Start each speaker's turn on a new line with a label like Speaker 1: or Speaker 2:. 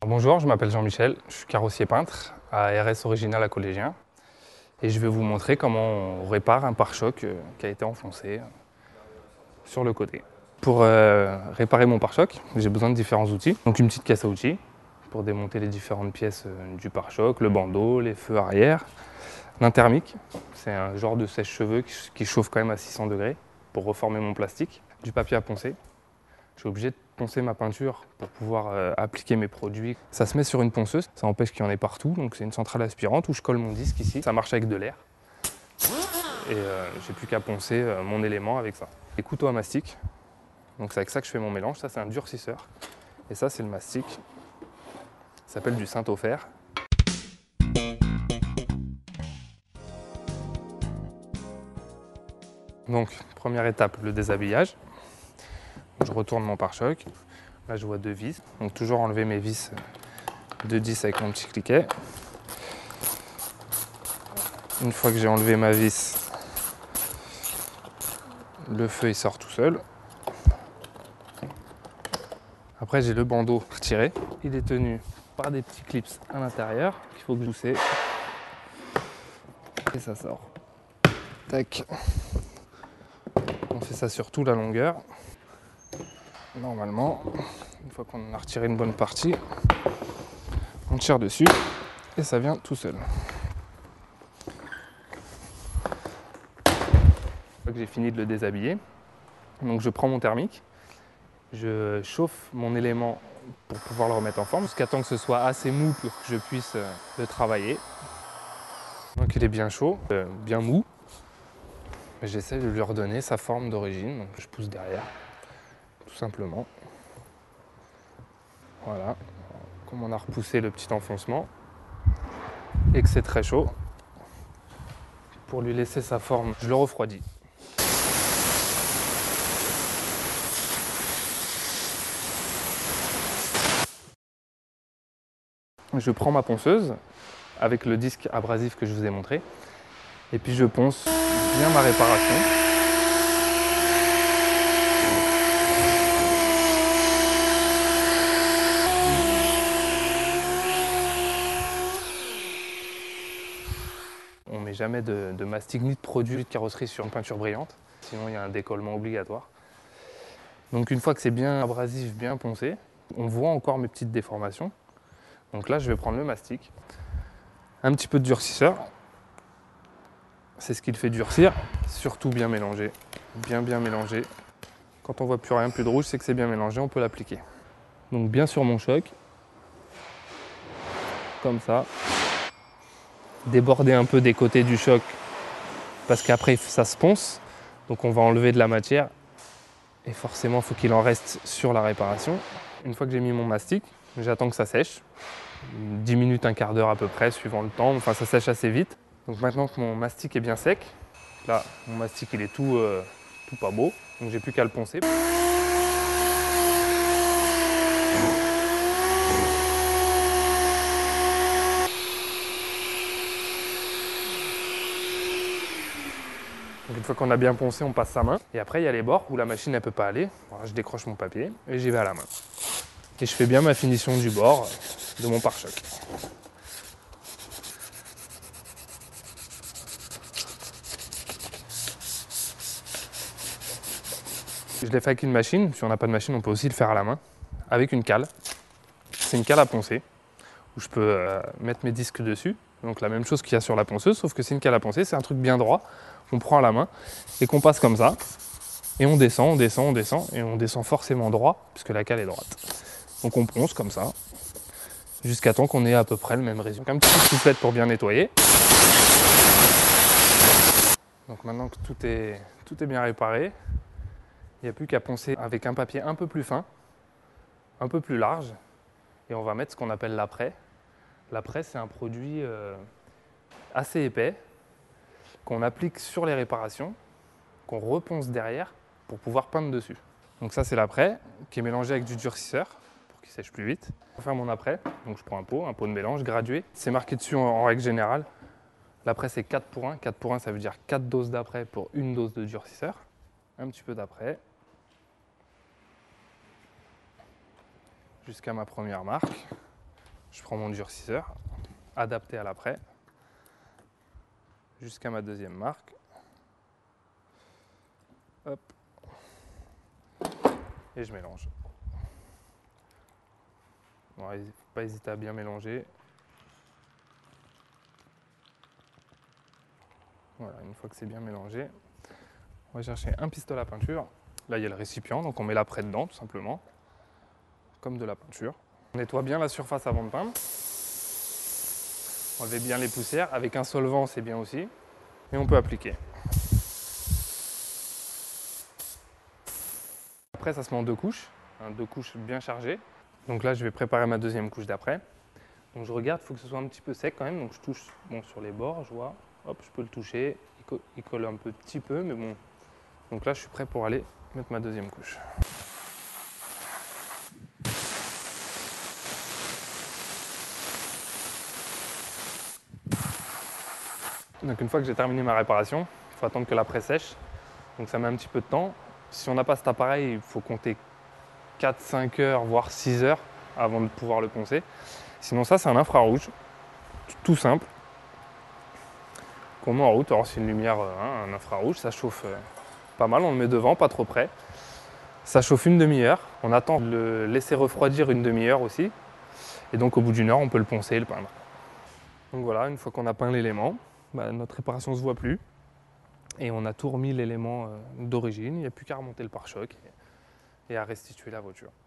Speaker 1: Bonjour, je m'appelle Jean-Michel, je suis carrossier peintre à RS Original à Collégien et je vais vous montrer comment on répare un pare-choc qui a été enfoncé sur le côté. Pour réparer mon pare-choc, j'ai besoin de différents outils. Donc une petite caisse à outils pour démonter les différentes pièces du pare-choc, le bandeau, les feux arrière, un thermique, c'est un genre de sèche-cheveux qui chauffe quand même à 600 degrés pour reformer mon plastique, du papier à poncer. Je suis obligé de poncer ma peinture pour pouvoir appliquer mes produits. Ça se met sur une ponceuse, ça empêche qu'il y en ait partout. Donc c'est une centrale aspirante où je colle mon disque ici. Ça marche avec de l'air. Et j'ai plus qu'à poncer mon élément avec ça. Les couteaux à mastic. Donc c'est avec ça que je fais mon mélange. Ça c'est un durcisseur. Et ça c'est le mastic. Ça s'appelle du Saint-Ofer. Donc première étape, le déshabillage. Je retourne mon pare-choc. Là je vois 2 vis. Donc toujours enlever mes vis de 10 avec mon petit cliquet. Une fois que j'ai enlevé ma vis, le feu il sort tout seul. Après j'ai le bandeau retiré. Il est tenu par des petits clips à l'intérieur qu'il faut que je pousse. Et ça sort. Tac. On fait ça sur toute la longueur. Normalement, une fois qu'on a retiré une bonne partie, on tire dessus et ça vient tout seul. Une fois que j'ai fini de le déshabiller, donc je prends mon thermique, je chauffe mon élément pour pouvoir le remettre en forme, jusqu'à temps que ce soit assez mou pour que je puisse le travailler. Donc il est bien chaud, bien mou. J'essaie de lui redonner sa forme d'origine, donc je pousse derrière, tout simplement. Voilà, comme on a repoussé le petit enfoncement et que c'est très chaud, pour lui laisser sa forme, je le refroidis. Je prends ma ponceuse avec le disque abrasif que je vous ai montré et puis je ponce bien ma réparation. On ne met jamais de mastic ni de produit de carrosserie sur une peinture brillante, sinon il y a un décollement obligatoire. Donc une fois que c'est bien abrasif, bien poncé, on voit encore mes petites déformations. Donc là je vais prendre le mastic, un petit peu de durcisseur, c'est ce qui le fait durcir, surtout bien mélangé, bien mélangé. Quand on voit plus rien, plus de rouge, c'est que c'est bien mélangé, on peut l'appliquer. Donc bien sur mon choc, comme ça. Déborder un peu des côtés du choc parce qu'après ça se ponce, donc on va enlever de la matière et forcément il faut qu'il en reste sur la réparation. Une fois que j'ai mis mon mastic, j'attends que ça sèche, 10 minutes, un quart d'heure à peu près suivant le temps, enfin ça sèche assez vite. Donc maintenant que mon mastic est bien sec, là mon mastic il est tout pas beau, donc j'ai plus qu'à le poncer. Donc une fois qu'on a bien poncé, on passe sa main. Et après, il y a les bords où la machine ne peut pas aller. Voilà, je décroche mon papier et j'y vais à la main. Et je fais bien ma finition du bord de mon pare-choc. Je l'ai fait avec une machine. Si on n'a pas de machine, on peut aussi le faire à la main. Avec une cale. C'est une cale à poncer où je peux mettre mes disques dessus. Donc la même chose qu'il y a sur la ponceuse, sauf que c'est une cale à poncer. C'est un truc bien droit qu'on prend à la main et qu'on passe comme ça. Et on descend, on descend, on descend. Et on descend forcément droit puisque la cale est droite. Donc on ponce comme ça jusqu'à temps qu'on ait à peu près le même résultat. Un petit coup de soufflette pour bien nettoyer. Donc maintenant que tout est bien réparé, il n'y a plus qu'à poncer avec un papier un peu plus fin, un peu plus large, et on va mettre ce qu'on appelle l'apprêt. L'apprêt, c'est un produit assez épais qu'on applique sur les réparations, qu'on reponce derrière pour pouvoir peindre dessus. Donc ça, c'est l'apprêt qui est mélangé avec du durcisseur pour qu'il sèche plus vite. Pour faire mon apprêt, donc je prends un pot de mélange gradué. C'est marqué dessus en règle générale. L'apprêt, c'est 4 pour 1. 4 pour 1, ça veut dire 4 doses d'apprêt pour une dose de durcisseur. Un petit peu d'apprêt. Jusqu'à ma première marque. Je prends mon durcisseur, adapté à l'après, jusqu'à ma deuxième marque. Hop. Et je mélange. Bon, il ne faut pas hésiter à bien mélanger. Voilà, une fois que c'est bien mélangé, on va chercher un pistolet à peinture. Là, il y a le récipient, donc on met l'après dedans, tout simplement, comme de la peinture. On nettoie bien la surface avant de peindre. Enlever bien les poussières. Avec un solvant, c'est bien aussi. Et on peut appliquer. Après, ça se met en 2 couches, hein, 2 couches bien chargées. Donc là, je vais préparer ma deuxième couche d'après. Donc je regarde, il faut que ce soit un petit peu sec quand même. Donc je touche sur les bords, je vois. Hop, je peux le toucher. Il colle un petit peu, mais bon. Donc là, je suis prêt pour aller mettre ma deuxième couche. Donc une fois que j'ai terminé ma réparation, il faut attendre que l'après sèche. Donc ça met un petit peu de temps. Si on n'a pas cet appareil, il faut compter 4-5 heures, voire 6 heures avant de pouvoir le poncer. Sinon ça, c'est un infrarouge, tout simple, qu'on met en route. Alors c'est une lumière, un infrarouge, ça chauffe pas mal, on le met devant, pas trop près. Ça chauffe une demi-heure, on attend de le laisser refroidir une demi-heure aussi. Et donc au bout d'une heure, on peut le poncer et le peindre. Donc voilà, une fois qu'on a peint l'élément, notre réparation ne se voit plus. Et on a tout remis l'élément d'origine, il n'y a plus qu'à remonter le pare-choc et à restituer la voiture.